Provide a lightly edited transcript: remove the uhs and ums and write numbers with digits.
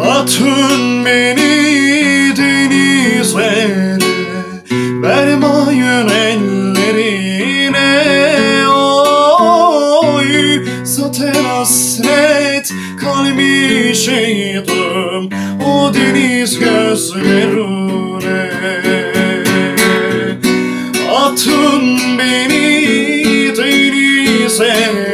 Atın beni denizlere, vermayın ellerine. Oy, zaten hasret kalmışıydım o deniz gözlerine. Atın beni denize,